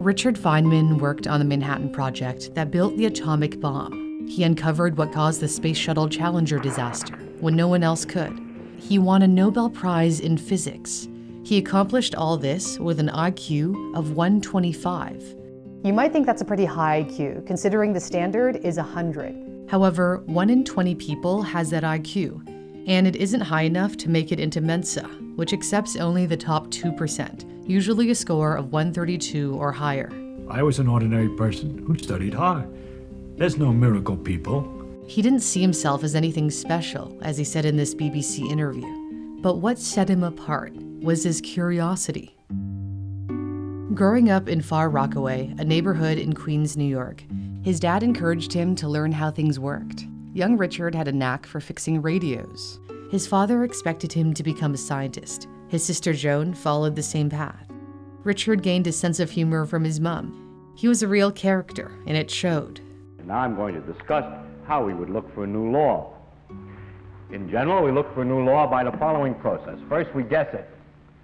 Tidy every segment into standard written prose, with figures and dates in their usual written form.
Richard Feynman worked on the Manhattan Project that built the atomic bomb. He uncovered what caused the Space Shuttle Challenger disaster when no one else could. He won a Nobel Prize in physics. He accomplished all this with an IQ of 125. You might think that's a pretty high IQ, considering the standard is 100. However, 1 in 20 people has that IQ, and it isn't high enough to make it into Mensa, which accepts only the top 2%, usually a score of 132 or higher. I was an ordinary person who studied hard. There's no miracle, people. He didn't see himself as anything special, as he said in this BBC interview. But what set him apart was his curiosity. Growing up in Far Rockaway, a neighborhood in Queens, New York, his dad encouraged him to learn how things worked. Young Richard had a knack for fixing radios. His father expected him to become a scientist. His sister Joan followed the same path. Richard gained a sense of humor from his mom. He was a real character, and it showed. Now I'm going to discuss how we would look for a new law. In general, we look for a new law by the following process. First, we guess it.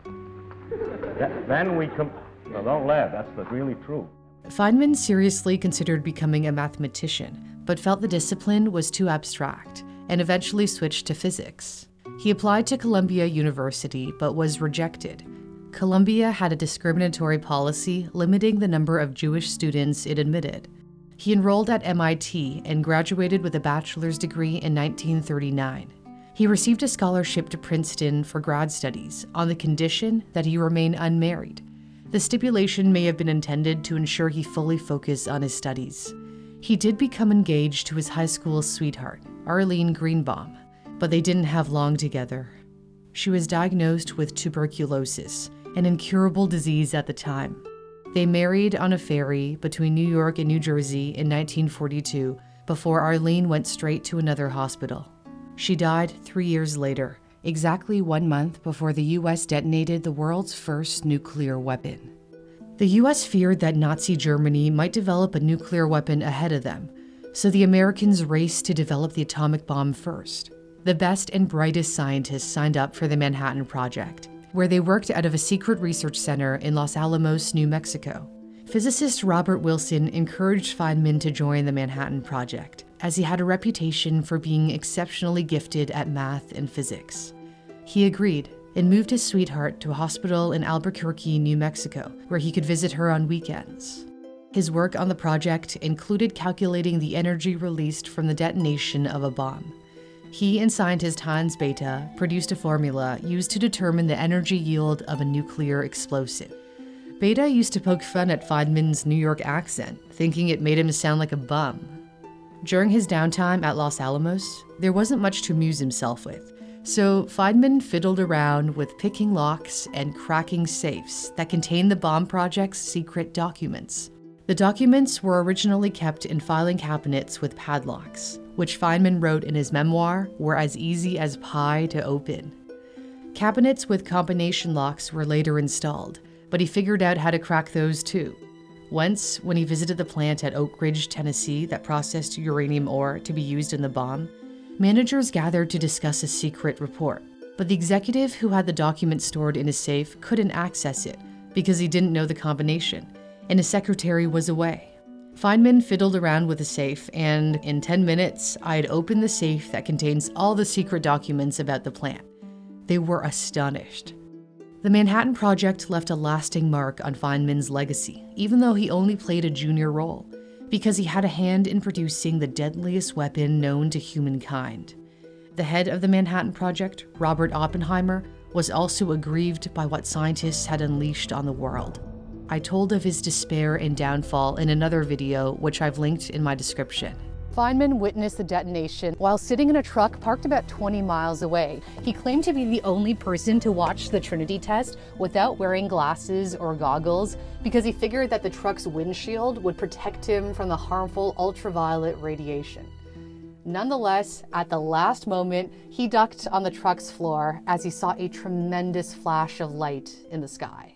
Then we no, don't laugh, that's really true. Feynman seriously considered becoming a mathematician, but felt the discipline was too abstract, and eventually switched to physics. He applied to Columbia University, but was rejected. Columbia had a discriminatory policy limiting the number of Jewish students it admitted. He enrolled at MIT and graduated with a bachelor's degree in 1939. He received a scholarship to Princeton for grad studies on the condition that he remain unmarried. The stipulation may have been intended to ensure he fully focus on his studies. He did become engaged to his high school sweetheart, Arlene Greenbaum, but they didn't have long together. She was diagnosed with tuberculosis, an incurable disease at the time. They married on a ferry between New York and New Jersey in 1942 before Arlene went straight to another hospital. She died 3 years later, exactly 1 month before the US detonated the world's first nuclear weapon. The US feared that Nazi Germany might develop a nuclear weapon ahead of them, so the Americans raced to develop the atomic bomb first. The best and brightest scientists signed up for the Manhattan Project, where they worked out of a secret research center in Los Alamos, New Mexico. Physicist Robert Wilson encouraged Feynman to join the Manhattan Project, as he had a reputation for being exceptionally gifted at math and physics. He agreed and moved his sweetheart to a hospital in Albuquerque, New Mexico, where he could visit her on weekends. His work on the project included calculating the energy released from the detonation of a bomb. He and scientist Hans Bethe produced a formula used to determine the energy yield of a nuclear explosive. Bethe used to poke fun at Feynman's New York accent, thinking it made him sound like a bum. During his downtime at Los Alamos, there wasn't much to amuse himself with, so Feynman fiddled around with picking locks and cracking safes that contained the bomb project's secret documents. The documents were originally kept in filing cabinets with padlocks, which Feynman wrote in his memoir were as easy as pie to open. Cabinets with combination locks were later installed, but he figured out how to crack those too. Once, when he visited the plant at Oak Ridge, Tennessee that processed uranium ore to be used in the bomb, managers gathered to discuss a secret report. But the executive who had the document stored in his safe couldn't access it because he didn't know the combination, and his secretary was away. Feynman fiddled around with the safe, and in 10 minutes, I had opened the safe that contains all the secret documents about the plant. They were astonished. The Manhattan Project left a lasting mark on Feynman's legacy, even though he only played a junior role, because he had a hand in producing the deadliest weapon known to humankind. The head of the Manhattan Project, Robert Oppenheimer, was also aggrieved by what scientists had unleashed on the world. I told of his despair and downfall in another video, which I've linked in my description. Feynman witnessed the detonation while sitting in a truck parked about 20 miles away. He claimed to be the only person to watch the Trinity Test without wearing glasses or goggles because he figured that the truck's windshield would protect him from the harmful ultraviolet radiation. Nonetheless, at the last moment, he ducked on the truck's floor as he saw a tremendous flash of light in the sky.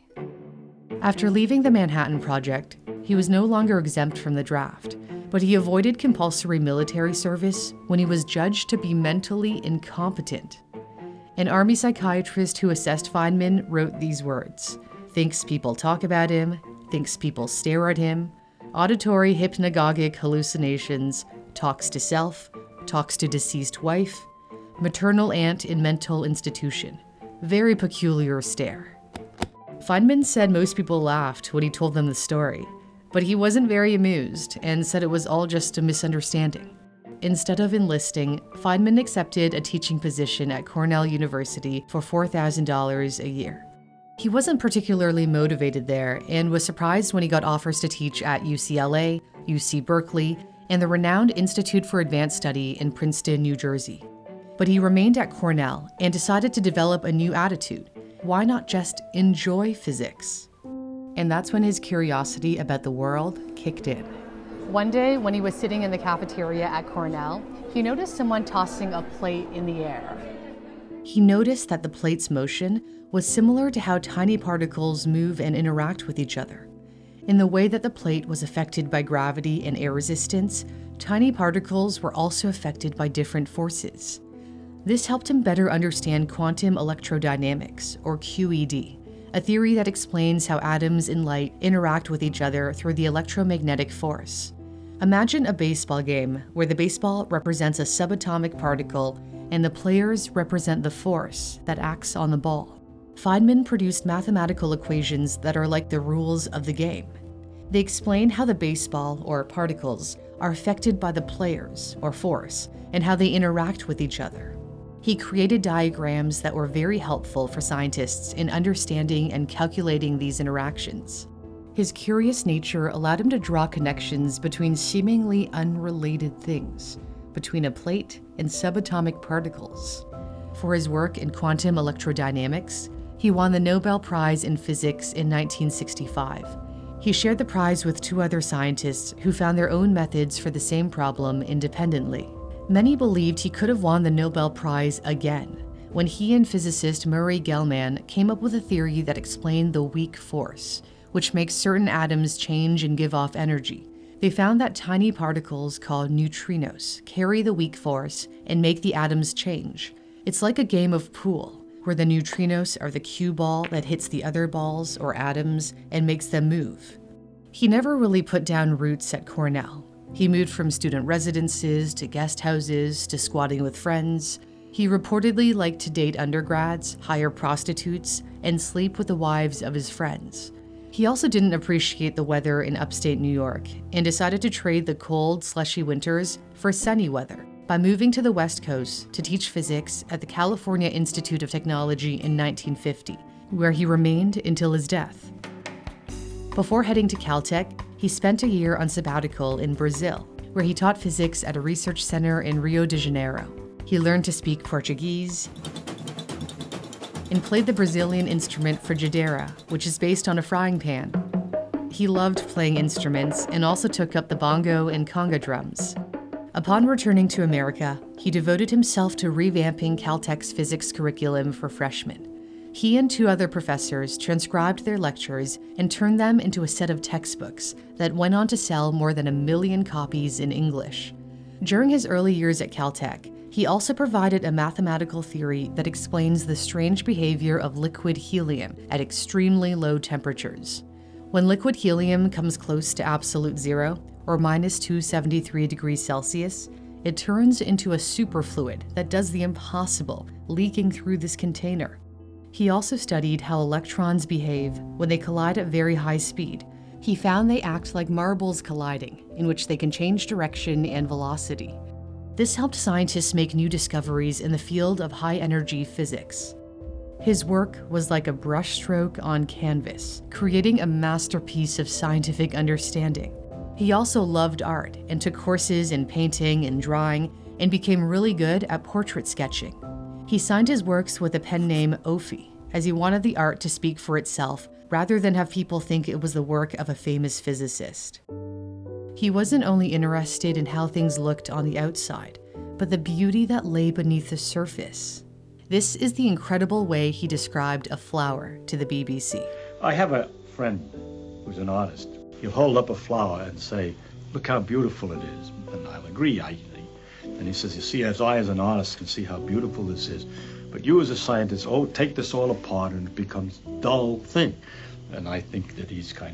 After leaving the Manhattan Project, he was no longer exempt from the draft, but he avoided compulsory military service when he was judged to be mentally incompetent. An army psychiatrist who assessed Feynman wrote these words: "Thinks people talk about him, thinks people stare at him, auditory hypnagogic hallucinations, talks to self, talks to deceased wife, maternal aunt in mental institution. Very peculiar stare. Feynman said most people laughed when he told them the story, but he wasn't very amused and said it was all just a misunderstanding. Instead of enlisting, Feynman accepted a teaching position at Cornell University for $4,000 a year. He wasn't particularly motivated there and was surprised when he got offers to teach at UCLA, UC Berkeley, and the renowned Institute for Advanced Study in Princeton, New Jersey. But he remained at Cornell and decided to develop a new attitude. Why not just enjoy physics? And that's when his curiosity about the world kicked in. One day, when he was sitting in the cafeteria at Cornell, he noticed someone tossing a plate in the air. He noticed that the plate's motion was similar to how tiny particles move and interact with each other. In the way that the plate was affected by gravity and air resistance, tiny particles were also affected by different forces. This helped him better understand quantum electrodynamics, or QED, a theory that explains how atoms in light interact with each other through the electromagnetic force. Imagine a baseball game where the baseball represents a subatomic particle and the players represent the force that acts on the ball. Feynman produced mathematical equations that are like the rules of the game. They explain how the baseball, or particles, are affected by the players, or force, and how they interact with each other. He created diagrams that were very helpful for scientists in understanding and calculating these interactions. His curious nature allowed him to draw connections between seemingly unrelated things, between a plate and subatomic particles. For his work in quantum electrodynamics, he won the Nobel Prize in Physics in 1965. He shared the prize with two other scientists who found their own methods for the same problem independently. Many believed he could have won the Nobel Prize again when he and physicist Murray Gell-Mann came up with a theory that explained the weak force, which makes certain atoms change and give off energy. They found that tiny particles called neutrinos carry the weak force and make the atoms change. It's like a game of pool, where the neutrinos are the cue ball that hits the other balls or atoms and makes them move. He never really put down roots at Cornell. He moved from student residences to guest houses to squatting with friends. He reportedly liked to date undergrads, hire prostitutes, and sleep with the wives of his friends. He also didn't appreciate the weather in upstate New York and decided to trade the cold, slushy winters for sunny weather by moving to the West Coast to teach physics at the California Institute of Technology in 1950, where he remained until his death. Before heading to Caltech, he spent a year on sabbatical in Brazil, where he taught physics at a research center in Rio de Janeiro. He learned to speak Portuguese and played the Brazilian instrument frigideira, which is based on a frying pan. He loved playing instruments and also took up the bongo and conga drums. Upon returning to America, he devoted himself to revamping Caltech's physics curriculum for freshmen. He and two other professors transcribed their lectures and turned them into a set of textbooks that went on to sell more than 1 million copies in English. During his early years at Caltech, he also provided a mathematical theory that explains the strange behavior of liquid helium at extremely low temperatures. When liquid helium comes close to absolute zero, or minus 273 degrees Celsius, it turns into a superfluid that does the impossible, leaking through this container. He also studied how electrons behave when they collide at very high speed. He found they act like marbles colliding, in which they can change direction and velocity. This helped scientists make new discoveries in the field of high-energy physics. His work was like a brushstroke on canvas, creating a masterpiece of scientific understanding. He also loved art and took courses in painting and drawing and became really good at portrait sketching. He signed his works with a pen name Ophi, as he wanted the art to speak for itself rather than have people think it was the work of a famous physicist. He wasn't only interested in how things looked on the outside, but the beauty that lay beneath the surface. This is the incredible way he described a flower to the BBC. I have a friend who's an artist. He'll hold up a flower and say, "Look how beautiful it is." And I'll agree. And he says, "You see, as I as an artist can see how beautiful this is. But you as a scientist, take this all apart and it becomes a dull thing." And I think that he's kind of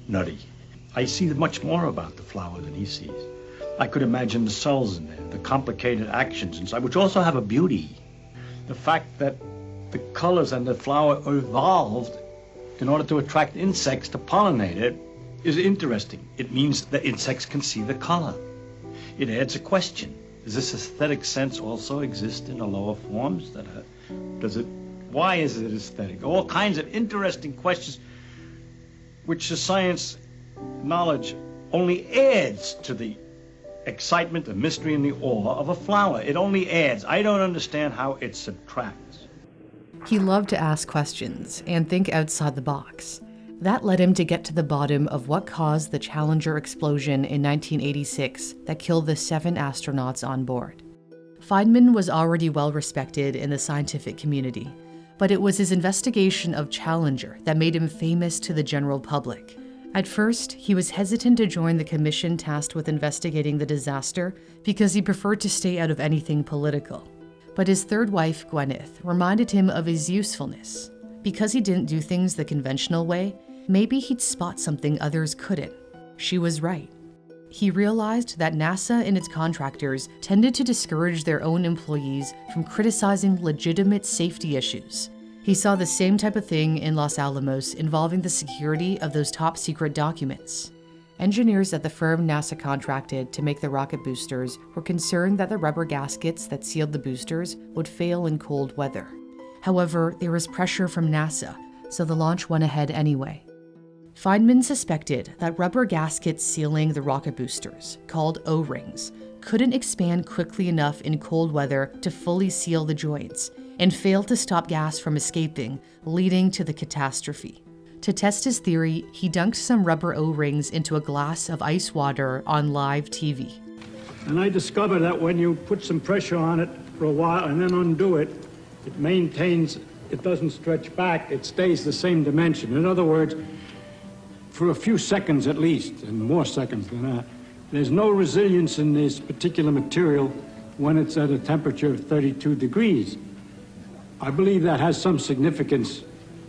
nutty. I see much more about the flower than he sees. I could imagine the cells in there, the complicated actions inside, which also have a beauty. The fact that the colors and the flower evolved in order to attract insects to pollinate it is interesting. It means that insects can see the color. It adds a question. Does this aesthetic sense also exist in the lower forms? Why is it aesthetic? All kinds of interesting questions which the science knowledge only adds to the excitement, the mystery, and the awe of a flower. It only adds. I don't understand how it subtracts. He loved to ask questions and think outside the box. That led him to get to the bottom of what caused the Challenger explosion in 1986 that killed the 7 astronauts on board. Feynman was already well respected in the scientific community, but it was his investigation of Challenger that made him famous to the general public. At first, he was hesitant to join the commission tasked with investigating the disaster because he preferred to stay out of anything political. But his third wife, Gwyneth, reminded him of his usefulness. Because he didn't do things the conventional way, maybe he'd spot something others couldn't. She was right. He realized that NASA and its contractors tended to discourage their own employees from criticizing legitimate safety issues. He saw the same type of thing in Los Alamos involving the security of those top secret documents. Engineers at the firm NASA contracted to make the rocket boosters were concerned that the rubber gaskets that sealed the boosters would fail in cold weather. However, there was pressure from NASA, so the launch went ahead anyway. Feynman suspected that rubber gaskets sealing the rocket boosters, called O-rings, couldn't expand quickly enough in cold weather to fully seal the joints, and failed to stop gas from escaping, leading to the catastrophe. To test his theory, he dunked some rubber O-rings into a glass of ice water on live TV. And I discovered that when you put some pressure on it for a while and then undo it, it maintains, it doesn't stretch back, it stays the same dimension. In other words, for a few seconds at least, and more seconds than that, there's no resilience in this particular material when it's at a temperature of 32 degrees. I believe that has some significance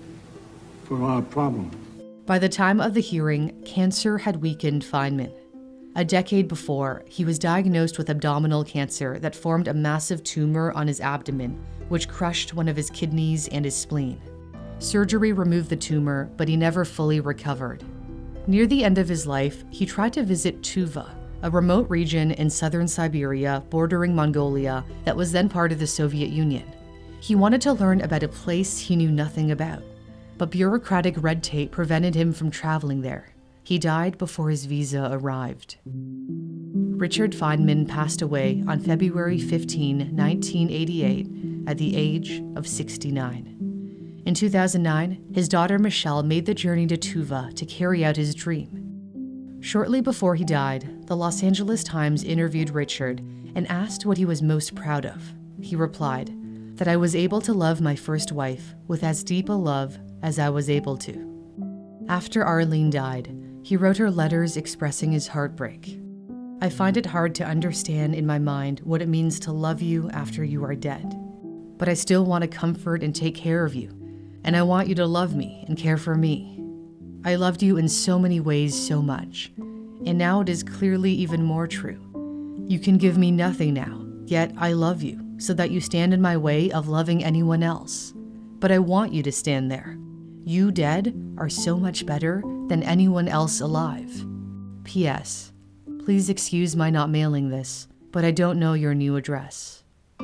for our problem. By the time of the hearing, cancer had weakened Feynman. A decade before, he was diagnosed with abdominal cancer that formed a massive tumor on his abdomen, which crushed one of his kidneys and his spleen. Surgery removed the tumor, but he never fully recovered. Near the end of his life, he tried to visit Tuva, a remote region in southern Siberia bordering Mongolia that was then part of the Soviet Union. He wanted to learn about a place he knew nothing about, but bureaucratic red tape prevented him from traveling there. He died before his visa arrived. Richard Feynman passed away on February 15, 1988, at the age of 69. In 2009, his daughter Michelle made the journey to Tuva to carry out his dream. Shortly before he died, the Los Angeles Times interviewed Richard and asked what he was most proud of. He replied, "That I was able to love my first wife with as deep a love as I was able to." After Arlene died, he wrote her letters expressing his heartbreak. "I find it hard to understand in my mind what it means to love you after you are dead. But I still want to comfort and take care of you, and I want you to love me and care for me. I loved you in so many ways so much, and now it is clearly even more true. You can give me nothing now, yet I love you, so that you stand in my way of loving anyone else. But I want you to stand there. You dead are so much better than anyone else alive. P.S. Please excuse my not mailing this, but I don't know your new address."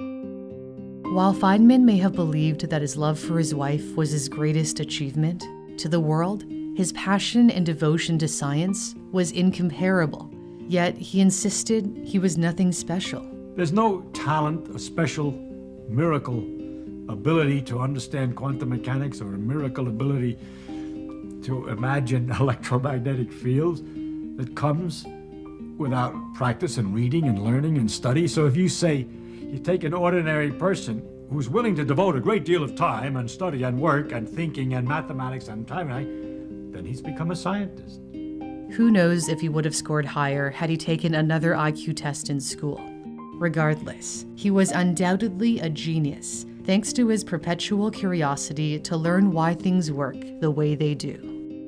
While Feynman may have believed that his love for his wife was his greatest achievement, to the world, his passion and devotion to science was incomparable. Yet he insisted he was nothing special. There's no talent, a special miracle ability to understand quantum mechanics or a miracle ability to imagine electromagnetic fields that comes without practice and reading and learning and study. So if you say, you take an ordinary person who's willing to devote a great deal of time and study and work and thinking and mathematics and time, then he's become a scientist. Who knows if he would have scored higher had he taken another IQ test in school. Regardless, he was undoubtedly a genius, thanks to his perpetual curiosity to learn why things work the way they do.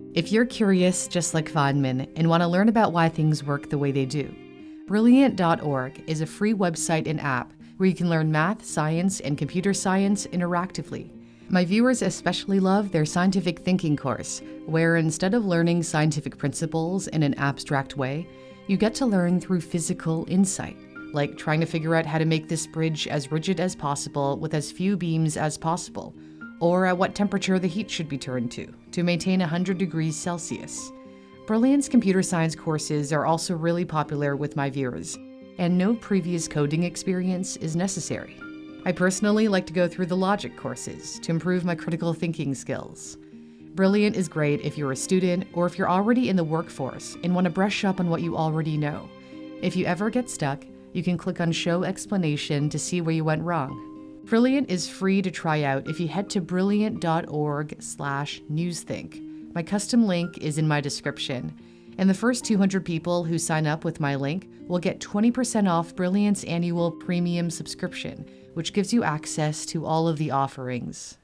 If you're curious, just like Feynman, and want to learn about why things work the way they do, Brilliant.org is a free website and app where you can learn math, science, and computer science interactively. My viewers especially love their scientific thinking course, where instead of learning scientific principles in an abstract way, you get to learn through physical insight, like trying to figure out how to make this bridge as rigid as possible with as few beams as possible, or at what temperature the heat should be turned to maintain 100 degrees Celsius. Brilliant's computer science courses are also really popular with my viewers, and no previous coding experience is necessary. I personally like to go through the logic courses to improve my critical thinking skills. Brilliant is great if you're a student or if you're already in the workforce and want to brush up on what you already know. If you ever get stuck, you can click on Show Explanation to see where you went wrong. Brilliant is free to try out if you head to brilliant.org/newsthink. My custom link is in my description, and the first 200 people who sign up with my link will get 20% off Brilliant's annual premium subscription, which gives you access to all of the offerings.